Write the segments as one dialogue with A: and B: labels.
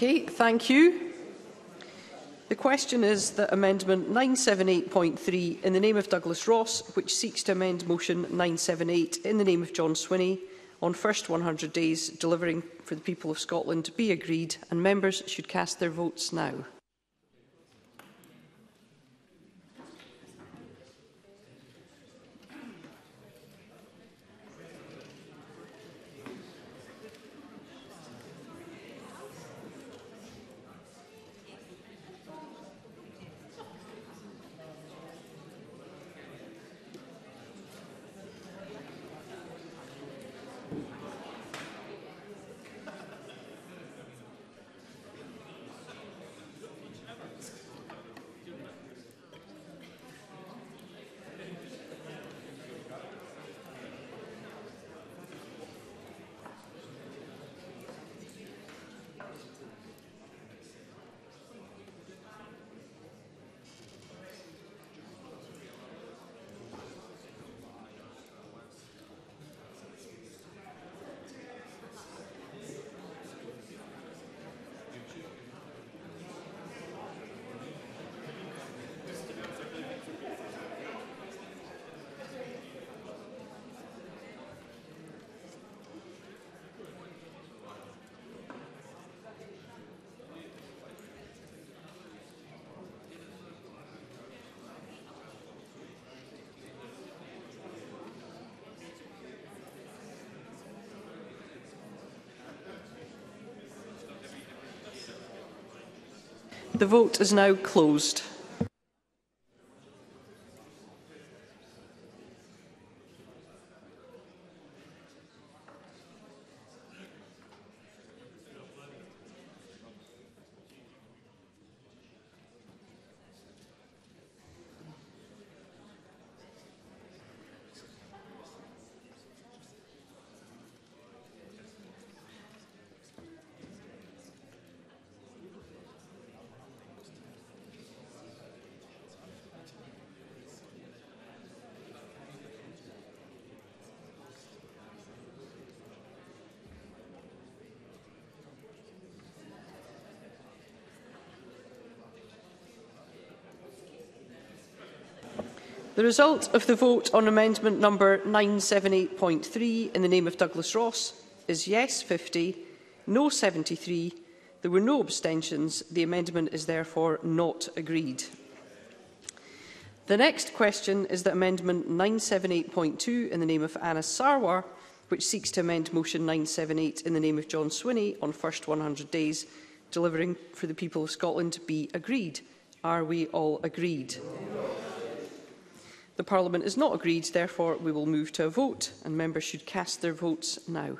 A: Okay, thank you. The question is that Amendment 978.3 in the name of Douglas Ross, which seeks to amend Motion 978 in the name of John Swinney on first 100 days delivering for the people of Scotland, be agreed, and members should cast their votes now. The vote is now closed. The result of the vote on amendment number 978.3 in the name of Douglas Ross is yes 50, no 73. There were no abstentions. The amendment is therefore not agreed. The next question is that amendment 978.2 in the name of Anas Sarwar, which seeks to amend motion 978 in the name of John Swinney on first 100 days delivering for the people of Scotland, be agreed. Are we all agreed? The Parliament is not agreed, therefore we will move to a vote, and members should cast their votes now.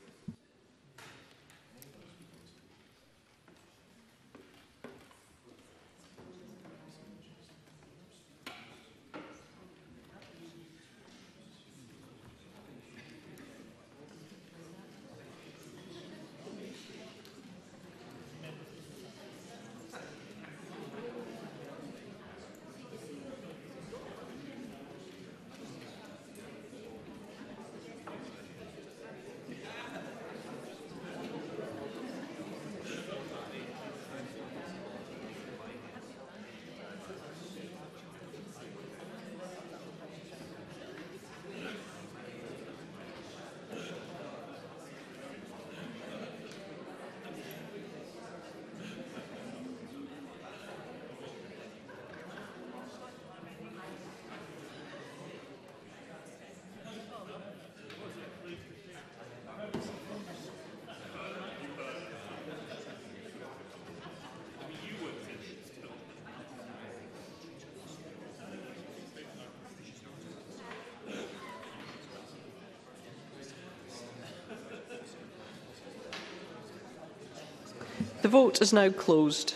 A: The vote is now closed.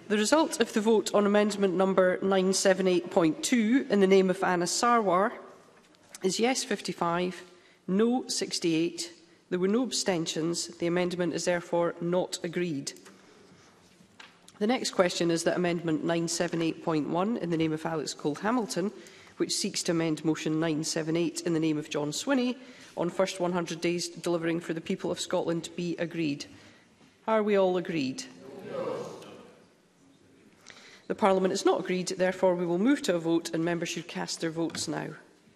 A: The result of the vote on amendment number 978.2 in the name of Anna Sarwar is yes 55, no 68. There were no abstentions. The amendment is therefore not agreed. The next question is that amendment 978.1 in the name of Alex Cole-Hamilton, which seeks to amend motion 978 in the name of John Swinney on first 100 days delivering for the people of Scotland be agreed. Are we all agreed? No. The Parliament is not agreed, therefore we will move to a vote and members should cast their votes now.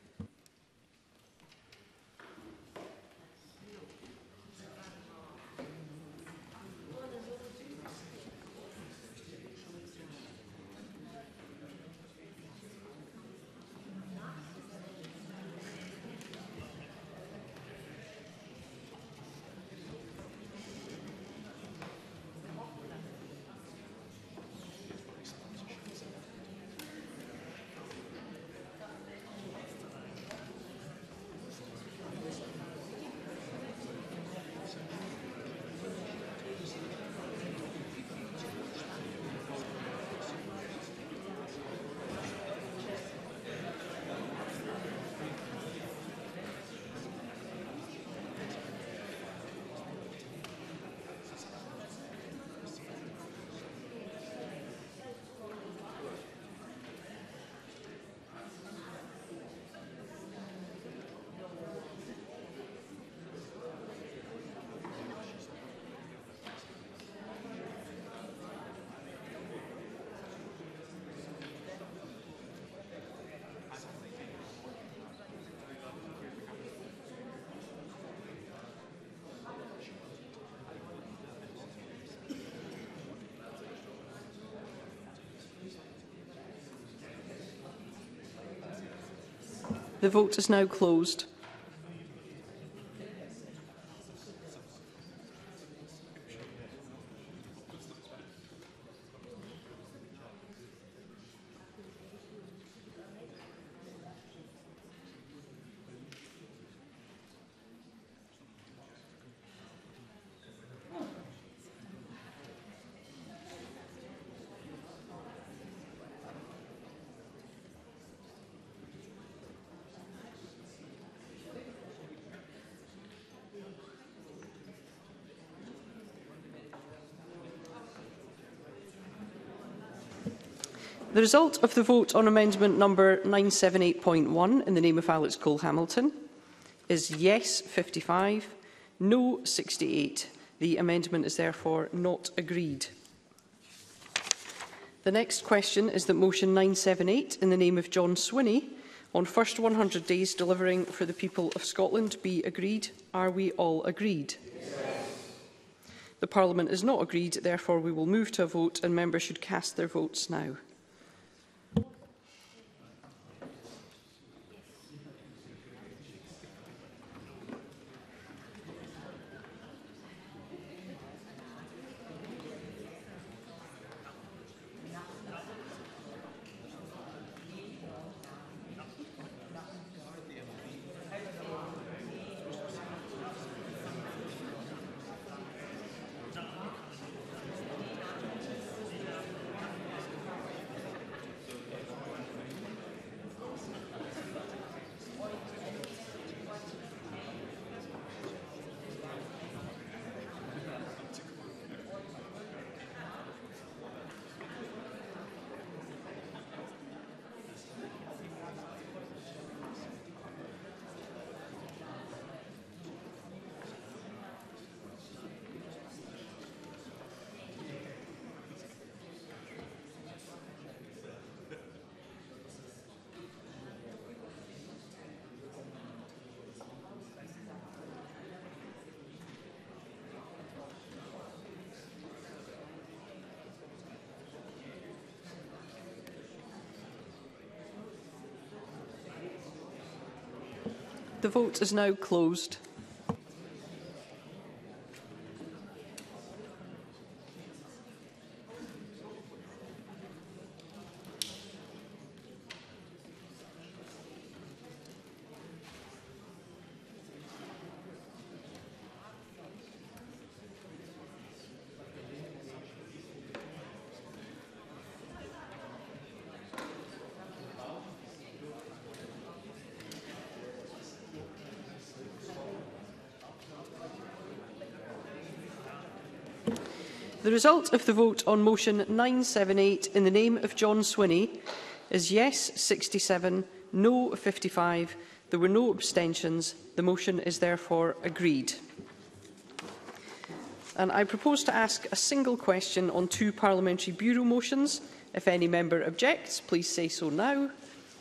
A: The vote is now closed. The result of the vote on amendment number 978.1 in the name of Alex Cole-Hamilton is yes 55, no 68. The amendment is therefore not agreed. The next question is that motion 978 in the name of John Swinney on first 100 days delivering for the people of Scotland be agreed. Are we all agreed? Yes. The Parliament is not agreed, therefore we will move to a vote and members should cast their votes now. The vote is now closed. The result of the vote on motion 978 in the name of John Swinney is yes 67, no 55. There were no abstentions. The motion is therefore agreed. And I propose to ask a single question on 2 Parliamentary Bureau motions. If any member objects, please say so now.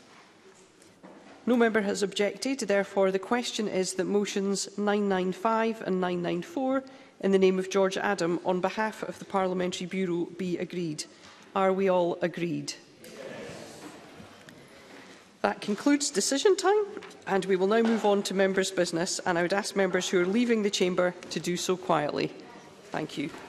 A: No member has objected. Therefore, the question is that motions 995 and 994 in the name of George Adam on behalf of the Parliamentary Bureau be agreed. Are we all agreed? That concludes decision time, and we will now move on to members' business, and I would ask members who are leaving the chamber to do so quietly. Thank you.